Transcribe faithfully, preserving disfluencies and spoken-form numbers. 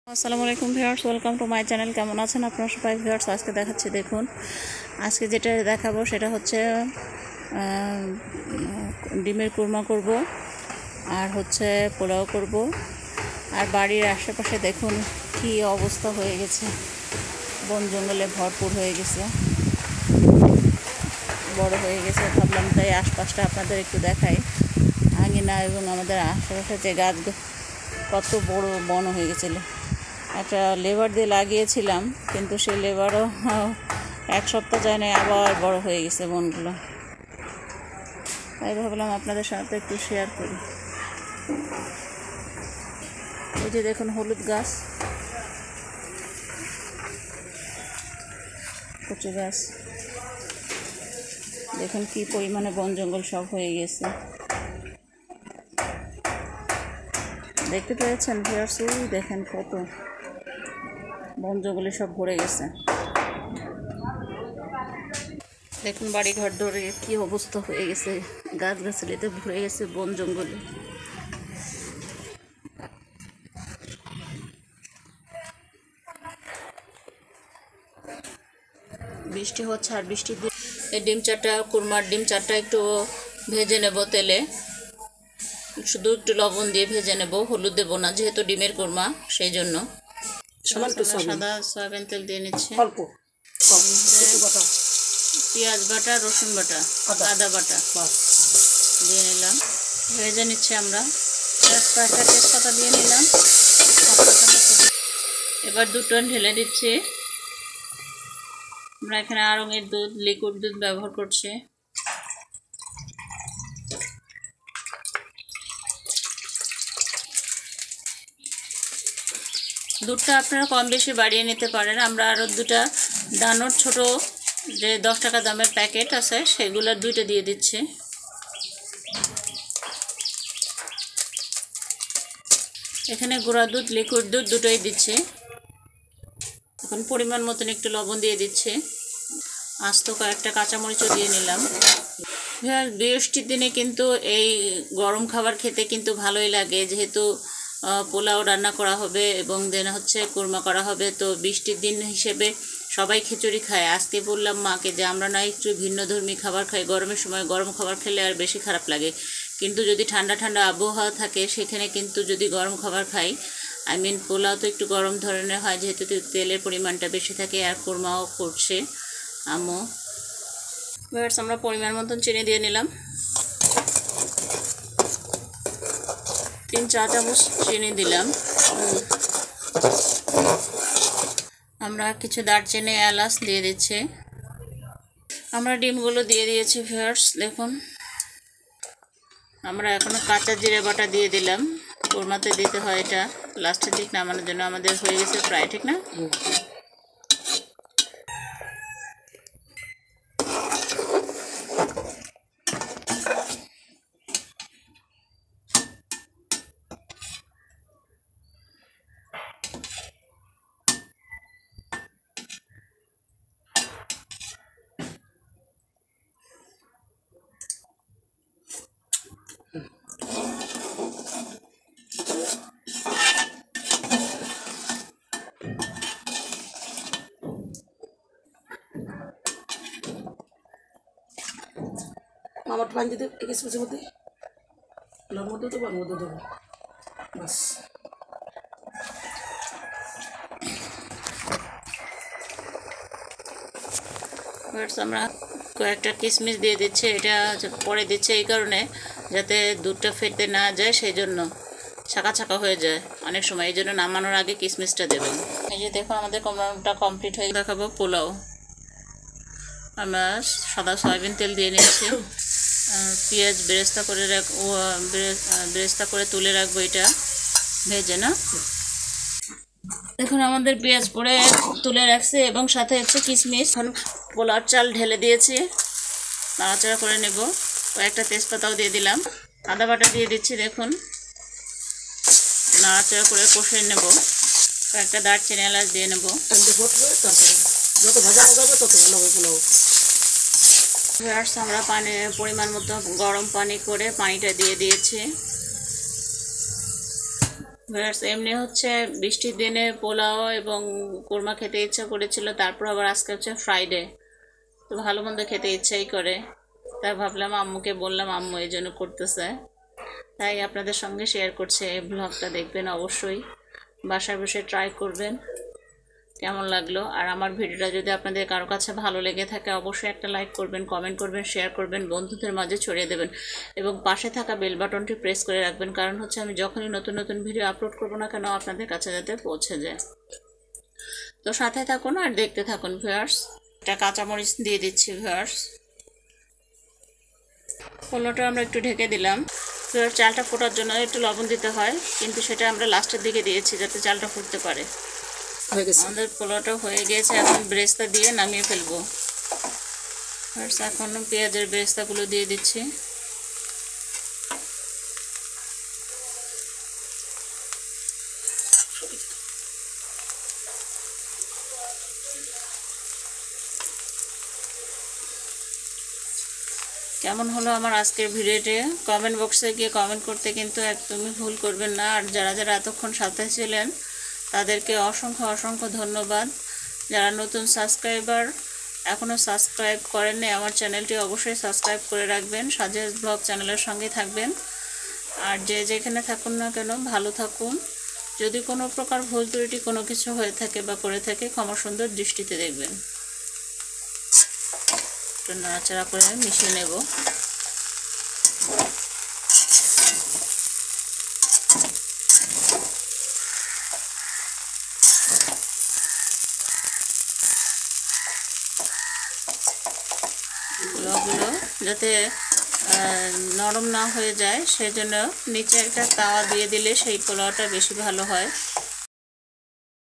আসসালামু আলাইকুম viewers, welcome to my channel. কেমন আছেন আপনারা সবাই ভিউয়ার্স? আজকে দেখাচ্ছি, দেখুন আজকে যেটা দেখাবো সেটা হচ্ছে ডিমের কুরমা করব, আর হচ্ছে পোলাও করব। আর বাড়ির আশেপাশে দেখুন কি অবস্থা হয়ে গেছে, বন জঙ্গলে ভরপুর হয়ে গেছে, বড় হয়ে গেছে। ভাবলাম তাই আশপাশটা আপনাদের একটু দেখাই, আঙিনা এবং আমাদের আশেপাশে যে গাছ কত বড় বন হয়ে গেছিলো। একটা লেবার দিয়ে লাগিয়েছিলাম, কিন্তু সেই লেবারও এক সপ্তাহ যায় না, আবার বড় হয়ে গেছে বনগুলো। তাই ভাবলাম আপনাদের সাথে একটু শেয়ার করি। এই যে দেখুন হলুদ গাছ, কচু গাছ, দেখুন কি পরিমাণে বন জঙ্গল সব হয়ে গেছে। দেখতে পেয়েছেন ভিউয়ার্স? দেখেন কত বন জঙ্গলে সব ভরে গেছে। দেখুন বাড়ি ঘর ধরে কি অবস্থা হয়ে গেছে, গাছ গাছালিতে ভরে গেছে বন জঙ্গলে। বৃষ্টি হচ্ছে, আর বৃষ্টির দিন এই ডিম চারটা, কুরমার ডিম চারটা একটু ভেজে নেব তেলে, শুধু একটু লবণ দিয়ে ভেজে নেব, হলুদ দেবো না যেহেতু ডিমের কুরমা, সেই জন্য সাদা সয়াবিন তেল দিয়ে নিচ্ছে। পেঁয়াজ বাটা, রসুন বাটা, আদা বাটা দিয়ে নিলাম, ভেজে নিচ্ছে। আমরা একটা তেজপাতা দিয়ে নিলাম। এবার দুটো ঢেলে দিচ্ছি। আমরা এখানে আড়ঙের দুধ, লিকুইড দুধ ব্যবহার করছি। দুধটা আপনারা কম বেশি বাড়িয়ে নিতে পারেন। আমরা আরও দুটা দানোর ছোট যে দশ টাকা দামের প্যাকেট আছে সেগুলোর দুইটা দিয়ে দিচ্ছি। এখানে গুঁড়া দুধ, লিকুইড দুধ দুটোই দিচ্ছি। এখন পরিমাণ মতন একটু লবণ দিয়ে দিচ্ছি। আস্ত কয়েকটা কাঁচামরিচও দিয়ে নিলাম। বৃষ্টির দিনে কিন্তু এই গরম খাবার খেতে কিন্তু ভালোই লাগে, যেহেতু পোলাও রান্না করা হবে এবং দেন হচ্ছে কুরমা করা হবে। তো বৃষ্টির দিন হিসেবে সবাই খিচুড়ি খায়। আজকে বললাম মাকে যে আমরা না একটু ভিন্নধর্মী খাবার খাই, গরমের সময় গরম খাবার খেলে আর বেশি খারাপ লাগে, কিন্তু যদি ঠান্ডা ঠান্ডা আবহাওয়া থাকে সেখানে কিন্তু যদি গরম খাবার খাই, আই মিন পোলাও তো একটু গরম ধরনের হয়, যেহেতু তেলের পরিমাণটা বেশি থাকে। আর কুরমাও করছে আম্মু। এবার আমরা পরিমাণ মতন চিনি দিয়ে নিলাম, তিন চা চামচ চিনি দিলাম। আমরা কিছু দারচিনি, এলাচ দিয়ে দিচ্ছি। আমরা ডিমগুলো দিয়ে দিয়েছি ভিউয়ার্স। দেখুন আমরা এখনো কাঁচা জিরে বাটা দিয়ে দিলাম। কুরমাতে দিতে হয় এটা লাস্টের দিক নামানোর জন্য। আমাদের হয়ে গেছে প্রায়, ঠিক না? আমার পানি দিতে কিসমিসের মধ্যে ওর মধ্যে তো ওর মধ্যে দেবো বাস। আমরা কয়েকটা কিশমিশ দিয়ে দিচ্ছি। এটা পরে দিচ্ছে এই কারণে যাতে দুধটা ফেটে না যায়, সেই জন্য ছাকা ছাকা হয়ে যায় অনেক সময়, এই জন্য নামানোর আগে কিশমিশটা দেবেন। এই যে দেখুন আমাদের কুরমাটা কমপ্লিট হয়ে দেখাবো পোলাও। আমরা সাদা সয়াবিন তেল দিয়ে নিচ্ছি। পেঁয়াজ বেরেস্তা করে রাখ বেরেস্তা করে তুলে রাখবো এটা ভেজে, না? দেখুন আমাদের পেঁয়াজ পরে তুলে রাখছে এবং সাথে হচ্ছে কিশমিশ। এখন পোলাওর চাল ঢেলে দিয়েছি, নাড়াচাড়া করে নেব। কয়েকটা তেজপাতাও দিয়ে দিলাম, আদা বাটা দিয়ে দিচ্ছি। দেখুন নাড়াচাড়া করে কষে নেব। কয়েকটা দারচিনি, এলাচ দিয়ে নেব। যত ভাজা হবে তত ভালো হবে পোলাও। আমরা পানি পরিমাণ মতো গরম পানি করে পানিটা দিয়ে দিয়েছি। ভিউয়ার্স এমনি হচ্ছে বৃষ্টির দিনে পোলাও এবং কোরমা খেতে ইচ্ছা করেছিল, তারপর আবার আজকে হচ্ছে ফ্রাইডে, তো ভালো মন্দ খেতে ইচ্ছাই করে, তাই ভাবলাম আম্মুকে বললাম, আম্মু এই জন্য করতেছে, তাই আপনাদের সঙ্গে শেয়ার করছে। এই ব্লগটা দেখবেন অবশ্যই, বাসায় বসে ট্রাই করবেন কেমন লাগলো। আর আমার ভিডিওটা যদি আপনাদের কারো কাছে ভালো লেগে থাকে অবশ্যই একটা লাইক করবেন, কমেন্ট করবেন, শেয়ার করবেন, বন্ধুদের মাঝে ছড়িয়ে দেবেন এবং পাশে থাকা বেল বাটনটি প্রেস করে রাখবেন, কারণ হচ্ছে আমি যখনই নতুন নতুন ভিডিও আপলোড করবো না কেন আপনাদের কাছে যাতে পৌঁছে যায়। তো সাথে থাকুন আর দেখতে থাকুন ভিউয়ার্স। একটা কাঁচামরিচ দিয়ে দিচ্ছি ভিউয়ার্স। পোলাওটা আমরা একটু ঢেকে দিলাম। ভিউয়ার্স চালটা ফোটার জন্য একটু লবণ দিতে হয়, কিন্তু সেটা আমরা লাস্টের দিকে দিয়েছি যাতে চালটা ফুটতে পারে। হয়ে গেছে। আমাদের পোলাওটা হয়ে গেছে, এখন বেরেস্তা দিয়ে নামিয়ে ফেলবো। এখন পেঁয়াজের বেরেস্তাগুলো দিয়ে দিচ্ছি। কেমন হলো আমার আজকের ভিডিওটি কমেন্ট বক্সে গিয়ে কমেন্ট করতে কিন্তু একদমই ভুল করবেন না। আর যারা যারা এতক্ষণ সাথে ছিলেন তাদেরকে অসংখ্য অসংখ্য ধন্যবাদ। যারা নতুন সাবস্ক্রাইবার এখনও সাবস্ক্রাইব করেননি আমার চ্যানেলটি অবশ্যই সাবস্ক্রাইব করে রাখবেন, সাজেস ব্লগ চ্যানেলের সঙ্গে থাকবেন। আর যে যেখানে থাকুন না কেন ভালো থাকুন। যদি কোনো প্রকার ভুল ত্রুটি কোনো কিছু হয়ে থাকে বা করে থাকে ক্ষমা সুন্দর দৃষ্টিতে দেখবেন। একটু নাড়াচাড়া করে মিশিয়ে নেব। পোলাওগুলো যাতে নরম না হয়ে যায় সেজন্য নিচে একটা তাওয়া দিয়ে দিলে সেই পোলাওটা বেশি ভালো হয়।